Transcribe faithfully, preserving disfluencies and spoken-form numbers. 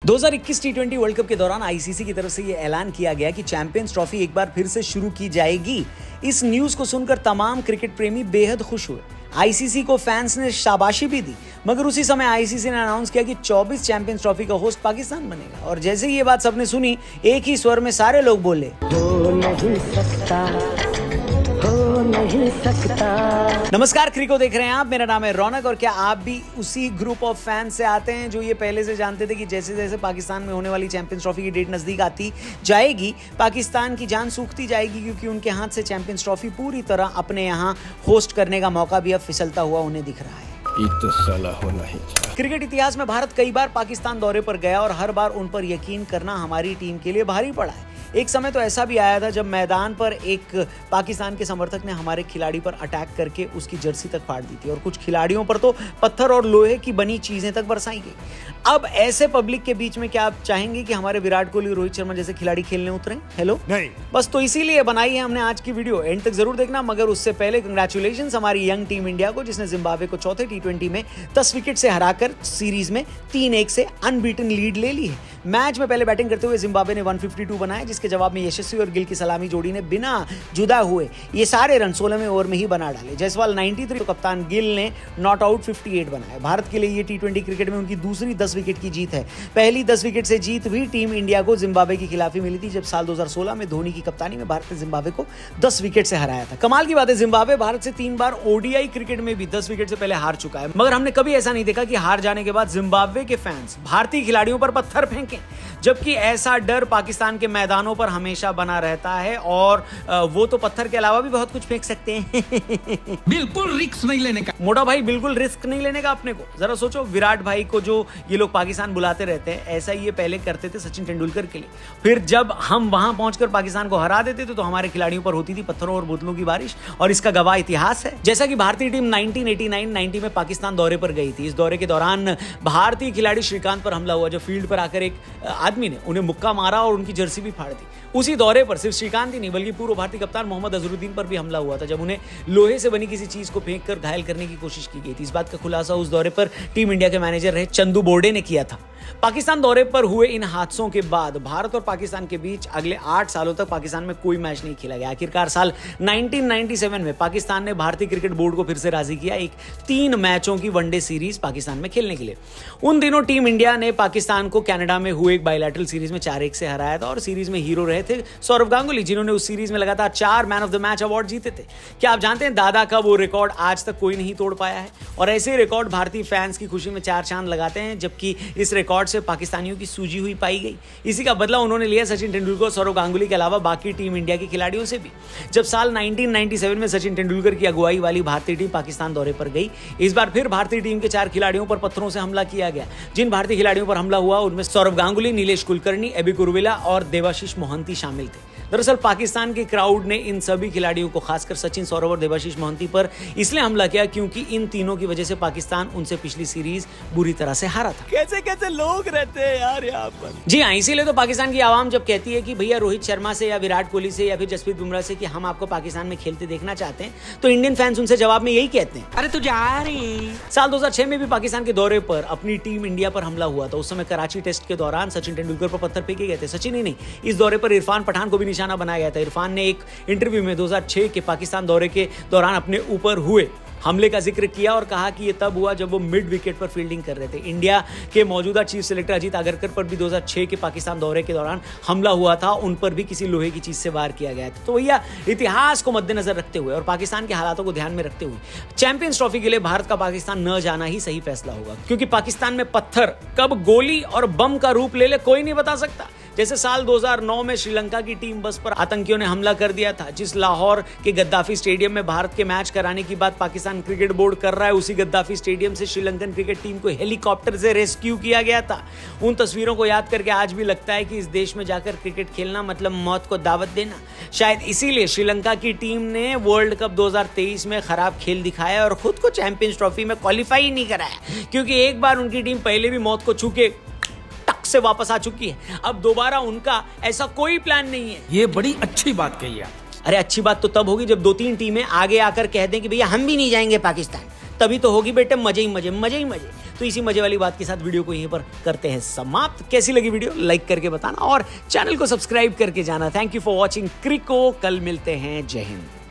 दो हज़ार इक्कीस टी ट्वेंटी वर्ल्ड कप के दौरान आईसीसी की तरफ से यह ऐलान किया गया कि चैंपियंस ट्रॉफी एक बार फिर से शुरू की जाएगी। इस न्यूज को सुनकर तमाम क्रिकेट प्रेमी बेहद खुश हुए। आईसीसी को फैंस ने शाबाशी भी दी, मगर उसी समय आईसीसी ने अनाउंस किया कि चौबीस चैंपियंस ट्रॉफी का होस्ट पाकिस्तान बनेगा। और जैसे ही ये बात सबने सुनी, एक ही स्वर में सारे लोग बोले, हो नहीं सकता, हो नहीं सकता। नमस्कार, क्रिको देख रहे हैं आप, मेरा नाम है रौनक। और क्या आप भी उसी ग्रुप ऑफ फैंस से आते हैं जो ये पहले से जानते थे कि जैसे जैसे पाकिस्तान में होने वाली चैंपियंस ट्रॉफी की डेट नजदीक आती जाएगी, पाकिस्तान की जान सूखती जाएगी, क्योंकि उनके हाथ से चैंपियंस ट्रॉफी पूरी तरह अपने यहाँ होस्ट करने का मौका भी अब फिसलता हुआ उन्हें दिख रहा है। तो साला होना ही था। क्रिकेट इतिहास में भारत कई बार पाकिस्तान दौरे पर गया और हर बार उन पर यकीन करना हमारी टीम के लिए भारी पड़ा है। एक समय तो ऐसा भी आया था जब मैदान पर एक पाकिस्तान के समर्थक ने हमारे खिलाड़ी पर अटैक करके उसकी जर्सी तक फाड़ दी थी और कुछ खिलाड़ियों पर तो पत्थर और लोहे की बनी चीजें तक बरसाई गई। अब ऐसे पब्लिक के बीच में क्या आप चाहेंगे कि हमारे विराट कोहली, रोहित शर्मा जैसे खिलाड़ी खेलने उतरें? हेलो, नहीं। बस तो इसीलिए बनाई है हमने आज की वीडियो, एंड तक जरूर देखना। मगर उससे पहले कंग्रेचुलेशंस हमारी यंग टीम इंडिया को, जिसने जिम्बाब्वे को चौथे टी ट्वेंटी में दस विकेट से हराकर सीरीज में तीन एक से अनबीटन लीड ले ली है। मैच में पहले बैटिंग करते हुए जिम्बाब्वे ने एक सौ बावन बनाए, जिसके जवाब में यशस्वी और गिल की सलामी जोड़ी ने बिना जुदा हुए ये सारे रन सोलहवें ओवर में ही बना डाले। जायसवाल तिरानवे, तो कप्तान गिल ने नॉट आउट अट्ठावन बनाए। भारत के लिए ये टी ट्वेंटी क्रिकेट में उनकी दूसरी दस विकेट की जीत है। पहली दस विकेट से जीत भी टीम इंडिया को जिम्बाब्वे के खिलाफ ही मिली थी, जब साल दो हज़ार सोलह में धोनी की कप्तानी में भारत ने जिम्बाब्वे को दस विकेट से हराया था। कमाल की बात है, जिम्बाब्वे भारत से तीन बार ओडीआई क्रिकेट में भी दस विकेट से पहले हार चुका है, मगर हमने कभी ऐसा नहीं देखा कि हार जाने के बाद जिम्बाब्वे के फैंस भारतीय खिलाड़ियों पर पत्थर फेंकें, जबकि ऐसा डर पाकिस्तान के मैदानों पर हमेशा बना रहता है। और वो तो पत्थर के अलावा भी बहुत कुछ फेंक सकते हैं। बिल्कुल रिस्क नहीं लेने का मोटा भाई, बिल्कुल रिस्क नहीं लेने का अपने को। जरा सोचो, विराट भाई को जो ये लोग पाकिस्तान बुलाते रहते हैं, ऐसा ये पहले करते थे सचिन तेंदुलकर के लिए। फिर जब हम वहां पहुंचकर पाकिस्तान को हरा देते थे तो हमारे खिलाड़ियों पर होती थी पत्थरों और बोतलों की बारिश, और इसका गवाह इतिहास है। जैसा कि भारतीय टीम उन्नीस सौ नवासी नब्बे में पाकिस्तान दौरे पर गई थी। इस दौरे के दौरान भारतीय खिलाड़ी श्रीकांत पर हमला हुआ, जो फील्ड पर आकर एक आदमी ने उन्हें मुक्का मारा और उनकी जर्सी भी फाड़ दी। उसी दौरे पर सिर्फ श्रीकांत ही नहीं, बल्कि पूर्व भारतीय कप्तान मोहम्मद अजहरुद्दीन पर भी हमला हुआ था, जब उन्हें लोहे से बनी किसी चीज को फेंककर घायल करने की कोशिश की गई थी। इस बात का खुलासा उस दौरे पर टीम इंडिया के मैनेजर रहे चंदू बोर्डे ने किया था। पाकिस्तान दौरे पर हुए इन हादसों के बाद भारत और पाकिस्तान के बीच अगले आठ सालों तक पाकिस्तान में कोई मैच नहीं खेला गया। आखिरकार साल उन्नीस सौ सत्तानवे में पाकिस्तान ने भारतीय क्रिकेट बोर्ड को फिर से राजी किया एक तीन मैचों की वनडे सीरीज पाकिस्तान में खेलने के लिए। उन दिनों टीम इंडिया ने पाकिस्तान को कनाडा में हुए एक बायलैटरल सीरीज में चार एक से हराया था, और सीरीज में हीरो रहे थे सौरव गांगुली, जिन्होंने उस सीरीज में लगातार चार man of the match award जीते थे। क्या आप जानते हैं, दादा का वो रिकॉर्ड आज तक कोई नहीं तोड़ पाया है। और ऐसे रिकॉर्ड भारतीय फैंस की खुशी में चार चांद लगाते हैं, जबकि इस रिकॉर्ड से पाकिस्तानियों की सूजी हुई पाई गई। इसी का बदला उन्होंने लिया सचिन तेंदुलकर और सौरव गांगुली के अलावा बाकी टीम इंडिया के खिलाड़ियों से भी। जब साल उन्नीस सौ सत्तानवे में सचिन तेंदुलकर की अगुवाई वाली भारतीय टीम पाकिस्तान दौरे पर गई, इस बार फिर भारतीय टीम के चार खिलाड़ियों पर पत्थरों से हमला किया गया। जिन भारतीय खिलाड़ियों पर हमला हुआ उनमें सौरव गांगुली, नीलेश कुलकर्णी, एबी कुरुविला और देवाशीष मोहंती शामिल थे। दरअसल पाकिस्तान के क्राउड ने इन सभी खिलाड़ियों को, खासकर सचिन, सौरव और देवाशीष मोहंती पर इसलिए हमला किया क्योंकि इन तीनों की वजह से पाकिस्तान उनसे पिछली सीरीज बुरी तरह से हारा था। कैसे कैसे लोग रहते हैं यार यहाँ पर। जी हाँ, इसीलिए तो पाकिस्तान की आवाम जब कहती है कि भैया रोहित शर्मा से या विराट कोहली से या फिर जसप्रीत बुमराह से कि हम आपको पाकिस्तान में खेलते देखना चाहते हैं, तो इंडियन फैंस उनसे जवाब में यही कहते हैं, अरे तू जा रही। साल दो हज़ार छह में भी पाकिस्तान के दौरे पर अपनी टीम इंडिया पर हमला हुआ था। उस समय कराची टेस्ट के दौरान सचिन तेंदुलकर पर पत्थर फेंके गए थे। सचिन ही नहीं, इस दौरे पर इरफान पठान को भी निशाना बनाया गया था। इरफान ने एक इंटरव्यू में दो हज़ार छह के पाकिस्तान दौरे के दौरान अपने ऊपर हुए हमले का जिक्र किया और कहा कि यह तब हुआ जब वो मिड विकेट पर फील्डिंग कर रहे थे। इंडिया के मौजूदा चीफ सेलेक्टर अजीत आगरकर पर भी दो हज़ार छह के पाकिस्तान दौरे के दौरान हमला हुआ था, उन पर भी किसी लोहे की चीज से वार किया गया था। तो भैया, इतिहास को मद्देनजर रखते हुए और पाकिस्तान के हालातों को ध्यान में रखते हुए चैंपियंस ट्रॉफी के लिए भारत का पाकिस्तान न जाना ही सही फैसला होगा, क्योंकि पाकिस्तान में पत्थर कब गोली और बम का रूप ले ले कोई नहीं बता सकता। जैसे साल दो हज़ार नौ में श्रीलंका की टीम बस पर आतंकियों ने हमला कर दिया था। जिस लाहौर के गद्दाफी स्टेडियम में भारत के मैच कराने की बात पाकिस्तान क्रिकेट बोर्ड कर रहा है, उसी गद्दाफी स्टेडियम से श्रीलंकन क्रिकेट टीम को हेलीकॉप्टर से रेस्क्यू किया गया था। उन तस्वीरों को याद करके आज भी लगता है कि इस देश में जाकर क्रिकेट खेलना मतलब मौत को दावत देना। शायद इसीलिए श्रीलंका की टीम ने वर्ल्ड कप दो हज़ार तेईस में खराब खेल दिखाया और खुद को चैंपियंस ट्रॉफी में क्वालिफाई ही नहीं कराया, क्योंकि एक बार उनकी टीम पहले भी मौत को छू के से वापस आ चुकी है। अब दोबारा उनका ऐसा कोई प्लान नहीं है। ये बड़ी अच्छी बात कही आप। अरे अच्छी बात तो तब होगी जब दो तीन टीमें आगे आकर कह दें कि भैया हम भी नहीं जाएंगे पाकिस्तान, तभी तो होगी बेटे मजे ही मजे, मजे ही मजे। तो इसी मजे वाली बात के साथ वीडियो को यहीं पर करते हैं समाप्त। कैसी लगी वीडियो लाइक करके बताना और चैनल को सब्सक्राइब करके जाना। थैंक यू फॉर वॉचिंग क्रिको। कल मिलते हैं। जय हिंद।